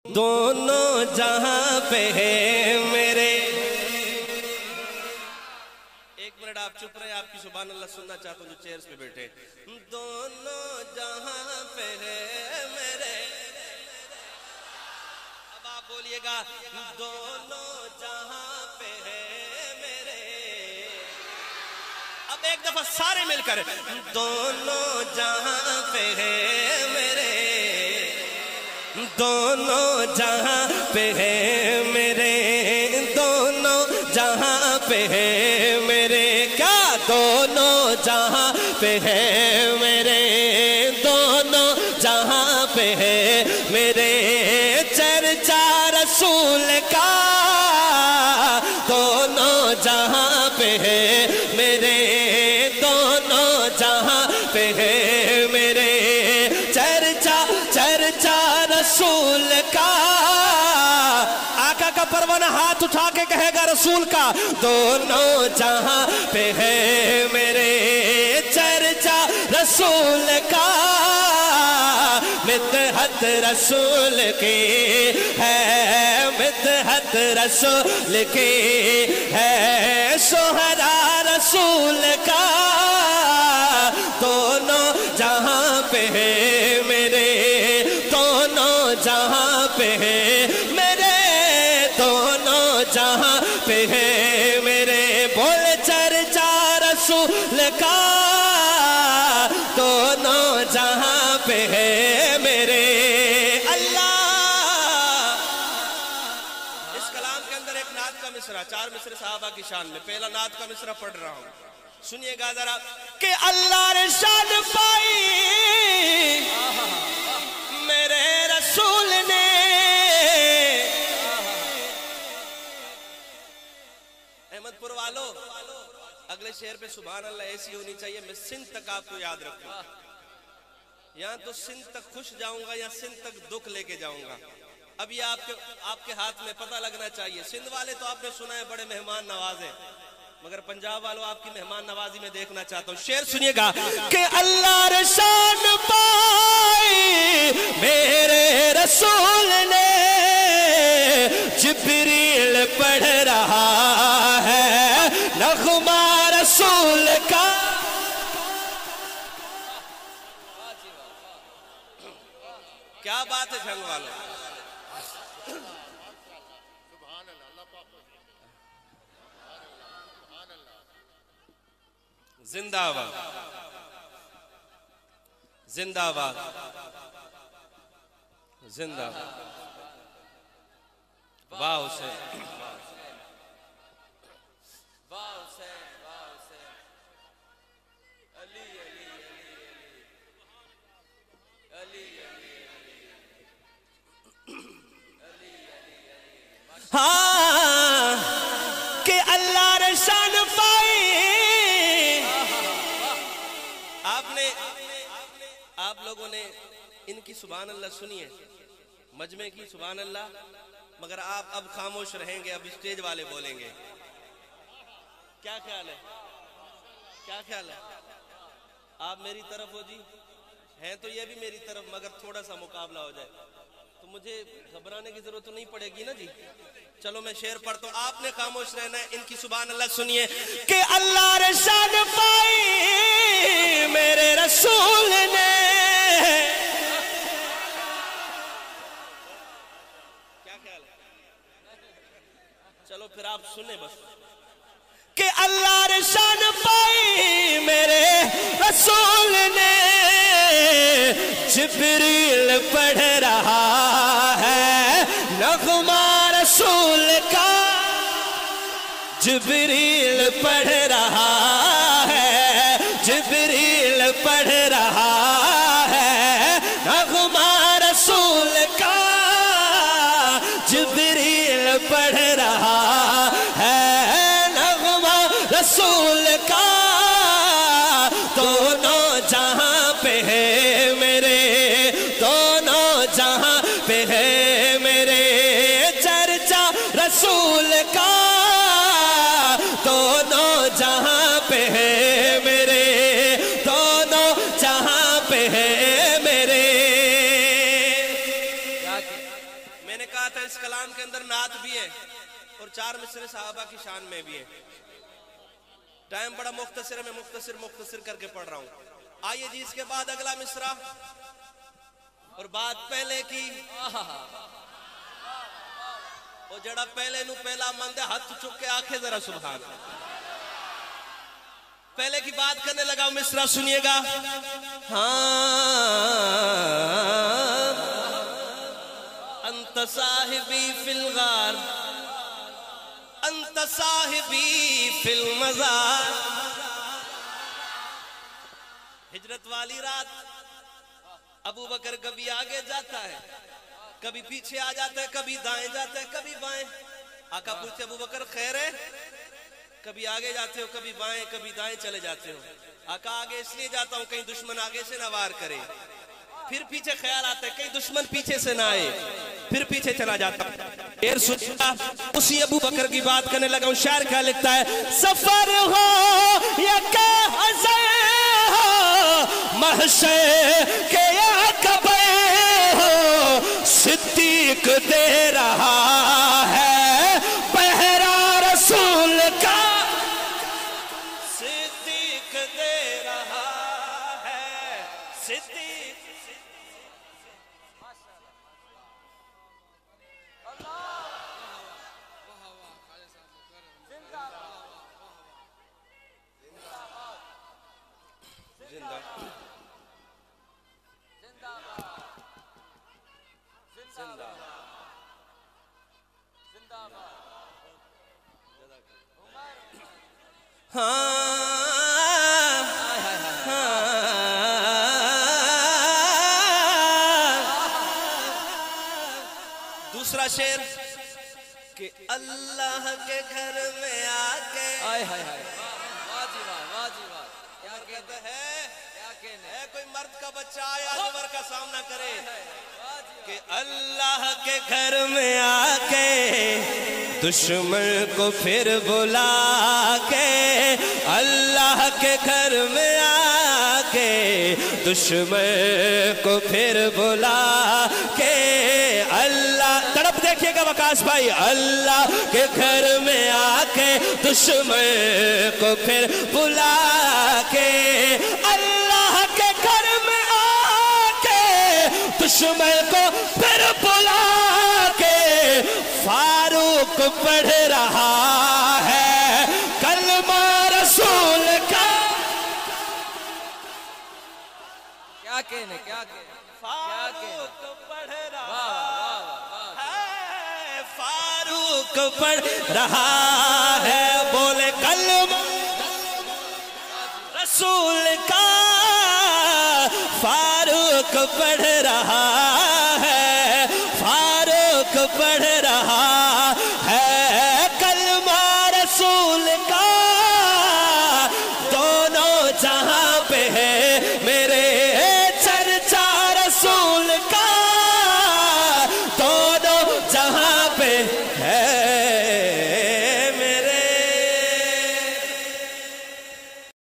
دونوں جہاں پہ ہے میرے. ایک منٹ آپ چپ رہے, آپ کی سبحان اللہ سننا چاہتا ہوں جو چیئرز پہ بیٹھے. دونوں جہاں پہ ہے میرے. اب آپ بولیے گا دونوں جہاں پہ ہے میرے. اب ایک دفعہ سارے مل کر دونوں جہاں پہ ہے میرے. دونوں جہاں پہ ہے میرے. دونوں جہاں پہ ہے میرے. کیا دونوں جہاں پہ ہے میرے. دونوں جہاں پہ ہے میرے. چرچا رسول کا دونوں جہاں پہ ہے میرے. دونوں جہاں پہ ہے میرے. چرچا رسول کا. آقا کا پروانہ ہاتھ اٹھا کے کہے گا رسول کا. دونوں جہاں پہ ہے میرے. چرچا رسول کا. مدحت رسول کی ہے. مدحت رسول کی ہے. شہداء رسول کا. دونوں جہاں پہ ہے میرے. دونوں جہاں پہ ہے میرے. دونوں جہاں پہ ہے میرے. بول چرچا رسول کا. دونوں جہاں پہ ہے میرے. اللہ. اس کلام کے اندر ایک نعت کا مصرع, 4 مصرے صحابہ کی شان میں. پہلا نعت کا مصرع پڑھ رہا ہوں, سنیے گا ذرا. کہ اللہ نے شان پائی میرے رسول نے. احمد پور والو اگلے شعر پہ سبحان اللہ ایسی ہونی چاہیے. میں سندھ تک آپ کو یاد رکھوں. یہاں تو سندھ تک خوش جاؤں گا یا سندھ تک دکھ لے کے جاؤں گا. اب یہ آپ کے ہاتھ میں پتہ لگنا چاہیے. سندھ والے تو آپ نے سنا ہے بڑے مہمان نواز ہیں, مگر پنجاب والوں آپ کی مہمان نوازی میں دیکھنا چاہتا ہوں. شعر سنیے گا. کہ اللہ رشان پائی میرے رسول نے. جبریل پڑھ رہا ہے نغمہ رسول کا. کیا بات ہے جھنگ والوں. زندہ آباد. زندہ آباد. زندہ آباد. واہ حسین. واہ حسین. واہ حسین. علی علی علی علی علی علی. ہاں کہ اللہ رشان پائی. آپ لوگوں نے ان کی سبحان اللہ سنی ہے, مجمع کی سبحان اللہ, مگر آپ اب خاموش رہیں گے. اب اسٹیج والے بولیں گے. کیا خیال ہے؟ کیا خیال ہے؟ آپ میری طرف ہو جی, ہیں تو یہ بھی میری طرف, مگر تھوڑا سا مقابلہ ہو جائے تو مجھے گھبرانے کی ضرورت تو نہیں پڑے گی نا جی. چلو میں شعر پڑھتا ہوں, آپ نے خاموش رہنا ہے. ان کی سبحان اللہ سنیے. کہ اللہ رشان پائی میرے رسول نے. کیا خیال ہے؟ چلو پھر آپ سنیں بس. کہ اللہ رشان پائی میرے رسول نے. جبریل پڑھ رہا ہے نغمہ رسول کا. جبریل پڑھ رہا ہے. جبریل پڑھ رہا ہے نغمہ رسول کا. جبریل پڑھ رہا ہے نغمہ رسول کا. دونوں جہاں پہ ہے میرے. دونوں جہاں پہ ہے میرے. چرچا رسول کا. دونوں جہاں پہ ہے میرے. دونوں جہاں پہ ہے میرے. میں نے کہا تھا اس کلام کے اندر نعت بھی ہے اور 4 مصرے صحابہ کی شان میں بھی ہے. ٹائم بڑا مختصر ہے, میں مختصر کر کے پڑھ رہا ہوں. آئیے جی اس کے بعد اگلا مصرع اور بات پہلے کی. وہ جڑا پہلے نو پہلا مندے ہاتھ چک کے آنکھیں ذرا سبحان. پہلے کی بات کرنے لگا, مصرع سنیے گا. انت صاحبی فی الغار انت صاحبی فی المزار. ہجرت والی رات ابو بکر کبھی آگے جاتا ہے, کبھی پیچھے آ جاتا ہے, کبھی دائیں جاتا ہے, کبھی بائیں. آقا پوچھتے ابو بکر خیر ہے؟ کبھی آگے جاتے ہو, کبھی بائیں, کبھی دائیں چلے جاتے ہو. آقا آگے اس لیے جاتا ہوں کہیں دشمن آگے سے نہ وار کرے. پھر پیچھے خیال آتا ہے کہیں دشمن پیچھے سے نہ آئے, پھر پیچھے چلا جاتا ہوں. پھر سنتا اسی ابو بکر کی بات کرنے لگا ہوں. شاعر کیا لکھتا ہے, سفر ہو یا کہ حضر ہو محشر کے یا کبر ہو, صدیق دے رہا ہے پہرا رسول کا. صدیق دے رہا ہے, صدیق. دوسرا شعر کہ اللہ کے گھر میں آ کے. کیا کہتا ہے, کوئی مرد کا بچہ آیا جانور کا سامنا کرے کہ اللہ کے گھر میں آ کے دشمن کو پھر بلا کے. اللہ کے گھر میں آ کے دشمن کو پھر بلا کے. اللہ تڑپ دیکھیے گا وقاص بھائی. اللہ کے گھر میں آ کے دشمن کو پھر بلا کے. اللہ کے گھر میں آ کے دشمن کو پھر بلا کے. فاروق پڑھ رہا ہے کلمہ رسول کا. کیا کہنے, کیا کہنے, فاروق پڑھ رہا ہے, فاروق پڑھ رہا ہے. بولے کلمہ رسول کا, فاروق پڑھ رہا ہے, فاروق پڑھ